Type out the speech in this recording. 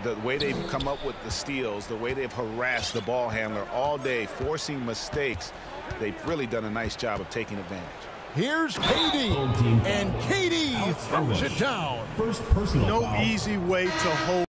The way they've come up with the steals, the way they've harassed the ball handler all day, forcing mistakes, they've really done a nice job of taking advantage. Here's KD, and KD throws it down. No easy way to hold.